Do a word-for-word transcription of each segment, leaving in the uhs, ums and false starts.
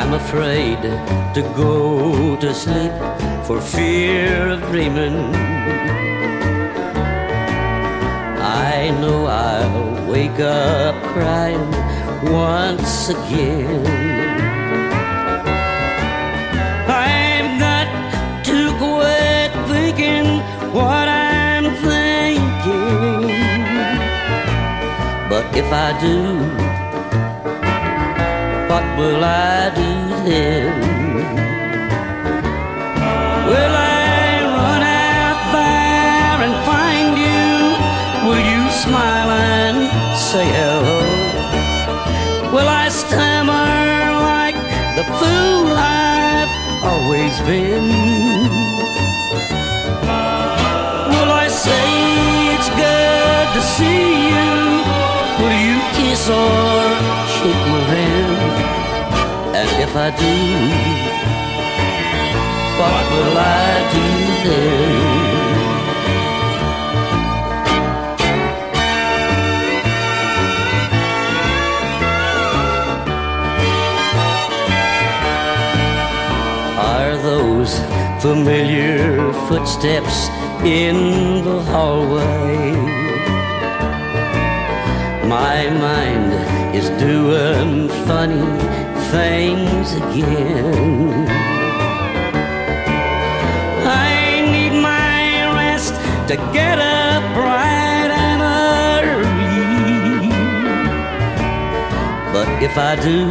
I'm afraid to go to sleep for fear of dreaming. I know I'll wake up crying once again. I've got to quit thinking what I'm thinking. But if I do, what will I do then? Will I run out there and find you? Will you smile and say hello? Will I stammer like the fool I've always been? Will I say it's good to see you? Will you kiss or shake my hand? And if I do, what will I do then? Are those familiar footsteps in the hallway? My mind is doing funny things again. I need my rest to get up bright and early. But if I do,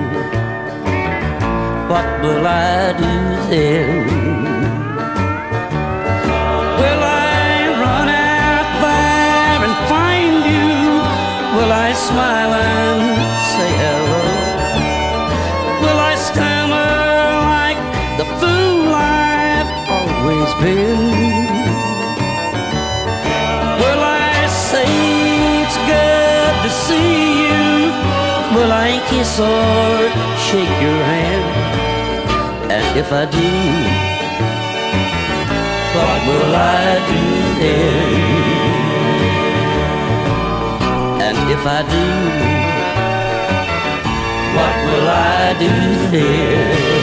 what will I do then? Will I run out there and find you? Will I smile and say hello? Will I stammer like the fool I've always been? Will I say it's good to see you? Will I kiss or shake your hand? And if I do, what will I do then? And if I do, what will I do then?